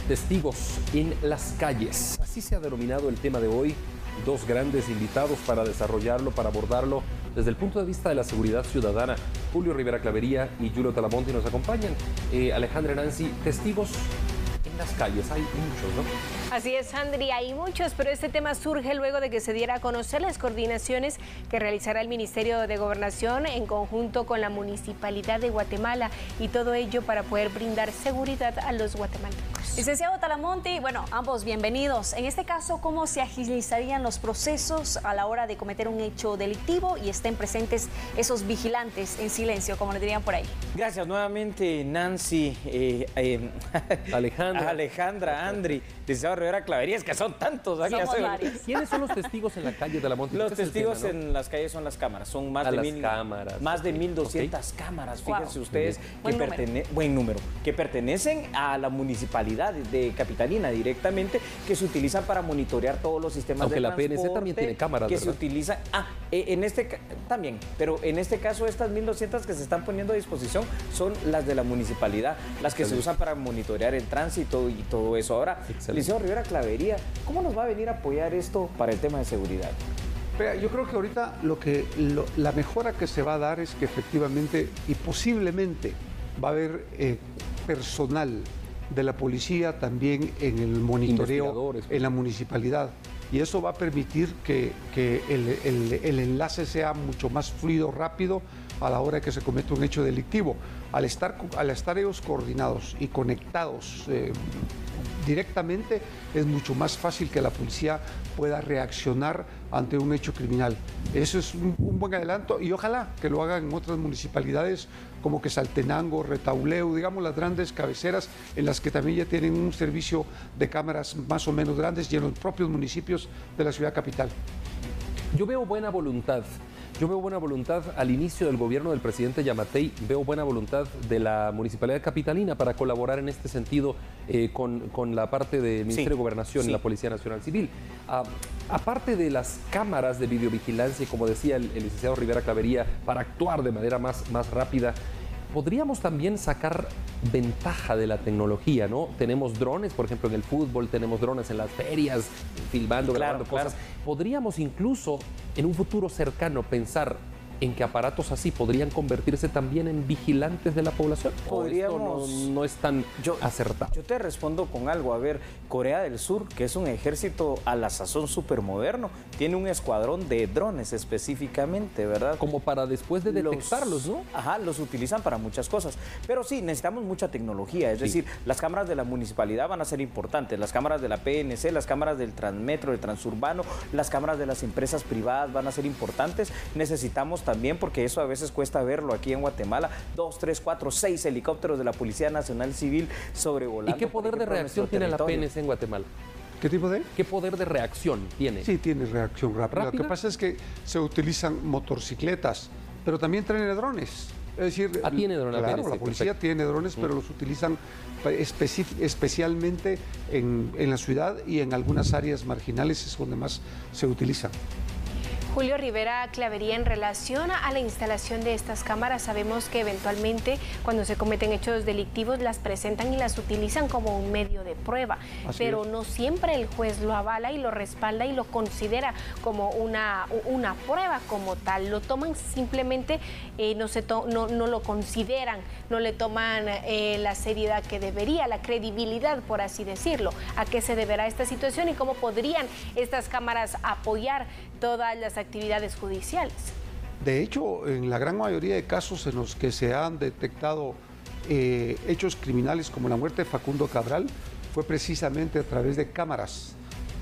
Testigos en las calles. Así se ha denominado el tema de hoy. Dos grandes invitados para desarrollarlo, para abordarlo desde el punto de vista de la seguridad ciudadana. Julio Rivera Clavería y Julio Talamonte nos acompañan. Alejandra, Nancy, testigos en las calles. Hay muchos, ¿no? Así es, Sandri, hay muchos, pero este tema surge luego de que se diera a conocer las coordinaciones que realizará el Ministerio de Gobernación en conjunto con la Municipalidad de Guatemala, y todo ello para poder brindar seguridad a los guatemaltecos. Licenciado Talamonte, bueno, ambos bienvenidos. En este caso, ¿cómo se agilizarían los procesos a la hora de cometer un hecho delictivo y estén presentes esos vigilantes en silencio, como le dirían por ahí? Gracias nuevamente, Nancy, Alejandra, Andri, licenciado Rivera Clavería, es que son tantos. Somos varios. ¿Quiénes son los testigos en la calle de la Monte? Los testigos en las calles son las cámaras, son más de 1,200 cámaras, fíjense ustedes, buen número, que pertenecen a la municipalidad de Capitalina directamente, que se utilizan para monitorear todos los sistemas de transporte. Aunque la PNC también tiene cámaras, que ¿verdad? se utilizan, también, pero en este caso estas 1,200 que se están poniendo a disposición son las de la municipalidad, las que se usan para monitorear el tránsito y todo eso. Ahora, licenciado Rivera Clavería, ¿cómo nos va a venir a apoyar esto para el tema de seguridad? Yo creo que ahorita la mejora que se va a dar es que efectivamente y posiblemente va a haber personal de la policía también en el monitoreo en la municipalidad, y eso va a permitir que el enlace sea mucho más fluido, rápido a la hora que se comete un hecho delictivo. Al estar ellos coordinados y conectados directamente, es mucho más fácil que la policía pueda reaccionar ante un hecho criminal. Eso es un buen adelanto, y ojalá que lo hagan en otras municipalidades como Quetzaltenango, Retauleu, digamos las grandes cabeceras en las que también ya tienen un servicio de cámaras más o menos grandes, y en los propios municipios de la ciudad capital. Yo veo buena voluntad. Al inicio del gobierno del presidente Yamatei, veo buena voluntad de la Municipalidad Capitalina para colaborar en este sentido con la parte del Ministerio de Gobernación y la Policía Nacional Civil. Aparte de las cámaras de videovigilancia, y como decía el licenciado Rivera Clavería, para actuar de manera más rápida, podríamos también sacar ventaja de la tecnología, ¿no? Tenemos drones, por ejemplo, en el fútbol, tenemos drones en las ferias, filmando, grabando cosas. Podríamos incluso, en un futuro cercano, pensar en que aparatos así podrían convertirse también en vigilantes de la población. Podríamos. No es tan acertado. Yo te respondo con algo. A ver, Corea del Sur, que es un ejército a la sazón súper moderno, tiene un escuadrón de drones específicamente, ¿verdad? Como para después de detectarlos, ¿no? Ajá, los utilizan para muchas cosas. Pero sí, necesitamos mucha tecnología. Es decir, las cámaras de la municipalidad van a ser importantes, las cámaras de la PNC, las cámaras del Transmetro, del Transurbano, las cámaras de las empresas privadas van a ser importantes. Necesitamos también, porque eso a veces cuesta verlo aquí en Guatemala, 2, 3, 4, 6 helicópteros de la Policía Nacional Civil sobrevolando. ¿Y qué poder de reacción tiene la PNC en Guatemala? ¿Qué tipo de? ¿Qué poder de reacción tiene? Sí, tiene reacción rápida. Lo que pasa es que se utilizan motocicletas, pero también tiene drones. Es decir, tiene drones. Claro, la policía tiene drones, pero los utilizan especialmente en la ciudad, y en algunas áreas marginales es donde más se utilizan. Julio Rivera Clavería, en relación a la instalación de estas cámaras, sabemos que eventualmente cuando se cometen hechos delictivos las presentan y las utilizan como un medio de prueba, pero no siempre el juez lo avala y lo respalda y lo considera como una prueba como tal. Lo toman simplemente, no lo consideran, no le toman la seriedad que debería, la credibilidad, por así decirlo. ¿A qué se deberá esta situación y cómo podrían estas cámaras apoyar todas las actividades judiciales? De hecho, en la gran mayoría de casos en los que se han detectado hechos criminales como la muerte de Facundo Cabral, fue precisamente a través de cámaras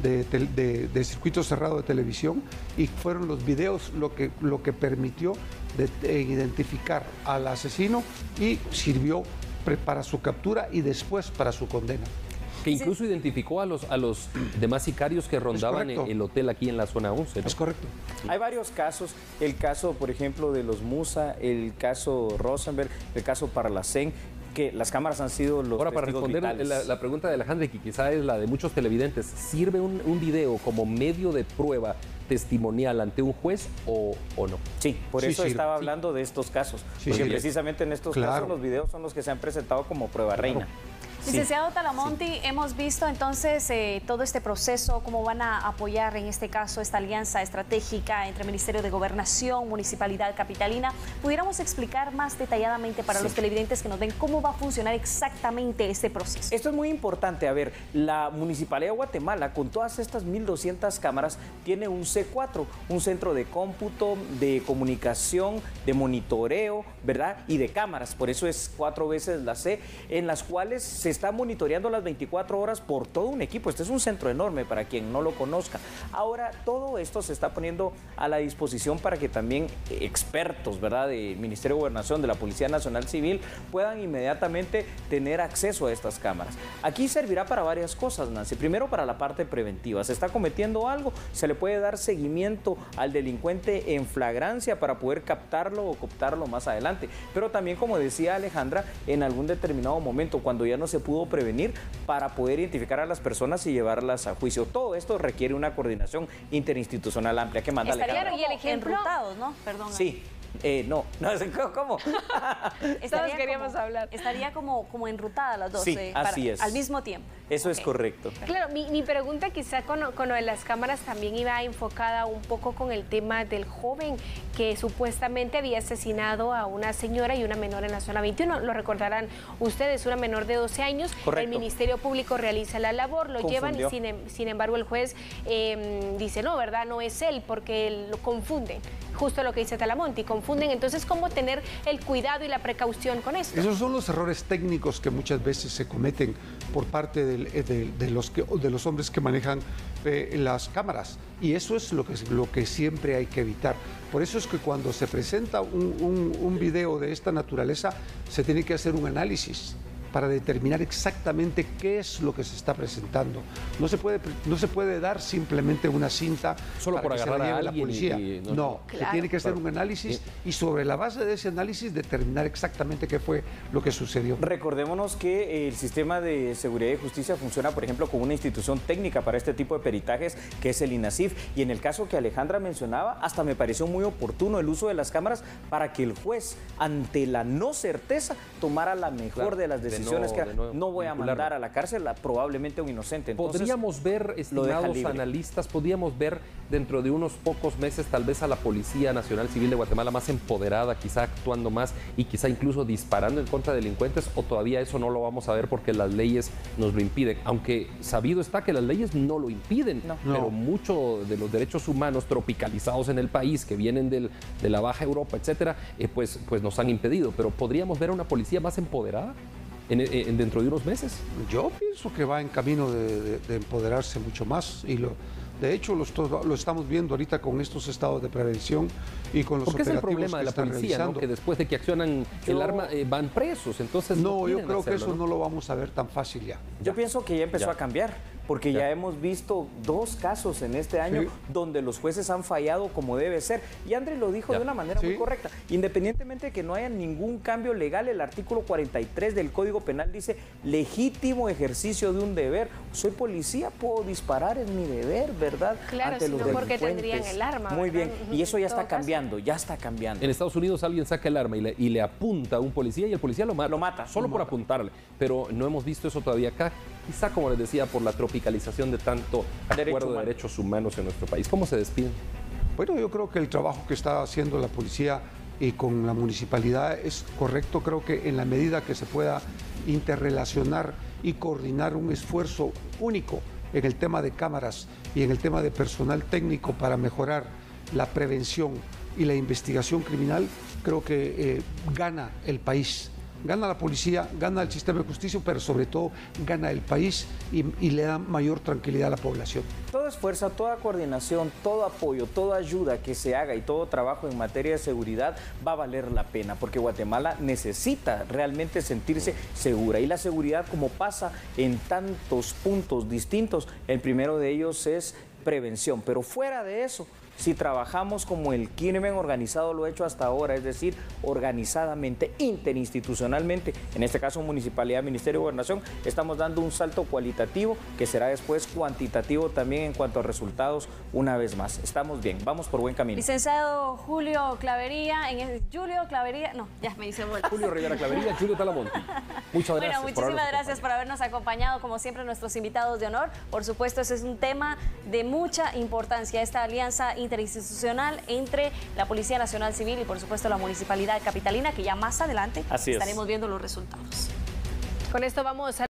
de circuito cerrado de televisión, y fueron los videos lo que permitió identificar al asesino y sirvió para su captura y después para su condena. Que incluso identificó a los demás sicarios que rondaban el hotel aquí en la zona 11, ¿no? Es correcto. Hay varios casos, el caso, por ejemplo, de los Musa, el caso Rosenberg, el caso Parlacén, que las cámaras han sido los Ahora, para testigos responder vitales. la pregunta de Alejandra, que quizá es la de muchos televidentes, ¿sirve un video como medio de prueba testimonial ante un juez o no? Sí, por eso estaba hablando de estos casos, porque precisamente en estos casos los videos son los que se han presentado como prueba reina. Licenciado Talamonti, hemos visto entonces todo este proceso, cómo van a apoyar en este caso esta alianza estratégica entre Ministerio de Gobernación, Municipalidad Capitalina. ¿Pudiéramos explicar más detalladamente para los televidentes que nos ven cómo va a funcionar exactamente este proceso? Esto es muy importante. A ver, la Municipalidad de Guatemala, con todas estas 1.200 cámaras, tiene un C4, un centro de cómputo, de comunicación, de monitoreo, ¿verdad? Y de cámaras, por eso es 4 veces la C, en las cuales se está monitoreando las 24 horas por todo un equipo. Este es un centro enorme para quien no lo conozca. Ahora, todo esto se está poniendo a la disposición para que también expertos, ¿verdad?, del Ministerio de Gobernación, de la Policía Nacional Civil, puedan inmediatamente tener acceso a estas cámaras. Aquí servirá para varias cosas, Nancy. Primero, para la parte preventiva. Se está cometiendo algo, se le puede dar seguimiento al delincuente en flagrancia para poder captarlo o cooptarlo más adelante. Pero también, como decía Alejandra, en algún determinado momento, cuando ya no se pudo prevenir, para poder identificar a las personas y llevarlas a juicio. Todo esto requiere una coordinación interinstitucional amplia que manda Alejandra. Estarían y el ejemplo enrutados, ¿no? Perdón. Sí. No, ¿cómo? Todos queríamos hablar. Estaría como enrutada las dos, sí, así es. Al mismo tiempo. Eso es correcto. Claro, mi pregunta quizá con lo de las cámaras también iba enfocada un poco con el tema del joven que supuestamente había asesinado a una señora y una menor en la zona 21. Lo recordarán ustedes, una menor de 12 años. Correcto. El Ministerio Público realiza la labor, lo llevan y sin embargo el juez dice, no, ¿verdad? No es él porque lo confunden. Justo lo que dice Talamonti, confunden. Entonces, ¿cómo tener el cuidado y la precaución con esto? Esos son los errores técnicos que muchas veces se cometen por parte de los hombres que manejan las cámaras. Y eso es lo que siempre hay que evitar. Por eso es que cuando se presenta un video de esta naturaleza, se tiene que hacer un análisis para determinar exactamente qué es lo que se está presentando. No se puede dar simplemente una cinta solo para por que agarrar se la lleve a la alguien policía. No, claro. se tiene que hacer un análisis y sobre la base de ese análisis determinar exactamente qué fue lo que sucedió. Recordémonos que el sistema de seguridad y justicia funciona, por ejemplo, con una institución técnica para este tipo de peritajes, que es el INASIF. Y en el caso que Alejandra mencionaba, hasta me pareció muy oportuno el uso de las cámaras para que el juez, ante la no certeza, tomara la mejor de las decisiones. No voy a mandar a la cárcel probablemente a un inocente. Entonces, podríamos ver, estimados analistas, podríamos ver dentro de unos pocos meses tal vez a la Policía Nacional Civil de Guatemala más empoderada, quizá actuando más y quizá incluso disparando en contra de delincuentes, o todavía eso no lo vamos a ver porque las leyes nos lo impiden, aunque sabido está que las leyes no lo impiden, pero mucho de los derechos humanos tropicalizados en el país que vienen de la Baja Europa, etcétera, pues nos han impedido. Pero podríamos ver a una policía más empoderada dentro de unos meses. Yo pienso que va en camino de empoderarse mucho más y de hecho lo estamos viendo ahorita con estos estados de prevención y con los porque operativos es el problema de la policía, ¿no? Que después de que accionan el arma van presos, entonces no yo creo que eso no lo vamos a ver tan fácil ya. Yo pienso que ya empezó a cambiar, porque ya hemos visto 2 casos en este año donde los jueces han fallado como debe ser. Y André lo dijo de una manera muy correcta. Independientemente de que no haya ningún cambio legal, el artículo 43 del Código Penal dice legítimo ejercicio de un deber. Soy policía, puedo disparar, es mi deber, ¿verdad? Claro, si no, porque tendrían el arma. Muy bien, y eso ya está cambiando. ya está cambiando. En Estados Unidos alguien saca el arma y le apunta a un policía y el policía lo mata. Solo por apuntarle. Pero no hemos visto eso todavía acá. Quizá, como les decía, por la tropicalización de tanto acuerdo de derechos humanos en nuestro país. ¿Cómo se despiden? Bueno, yo creo que el trabajo que está haciendo la policía y con la municipalidad es correcto. Creo que en la medida que se pueda interrelacionar y coordinar un esfuerzo único en el tema de cámaras y en el tema de personal técnico para mejorar la prevención y la investigación criminal, creo que gana el país. Gana la policía, gana el sistema de justicia, pero sobre todo gana el país y le da mayor tranquilidad a la población. Todo esfuerzo, toda coordinación, todo apoyo, toda ayuda que se haga y todo trabajo en materia de seguridad va a valer la pena, porque Guatemala necesita realmente sentirse segura. Y la seguridad, como pasa en tantos puntos distintos, el primero de ellos es prevención, pero fuera de eso, si trabajamos como el crimen organizado lo ha hecho hasta ahora, es decir, organizadamente, interinstitucionalmente, en este caso Municipalidad, Ministerio de Gobernación, estamos dando un salto cualitativo que será después cuantitativo también en cuanto a resultados una vez más. Estamos bien, vamos por buen camino. Licenciado Julio Clavería, ya me hice bola. Julio Rivera Clavería, Julio Talamonti. Muchas gracias. Bueno, muchísimas gracias por habernos acompañado, como siempre, nuestros invitados de honor. Por supuesto, ese es un tema de mucha importancia, esta alianza interinstitucional entre la Policía Nacional Civil y, por supuesto, la Municipalidad Capitalina, que ya más adelante estaremos viendo los resultados. Con esto vamos a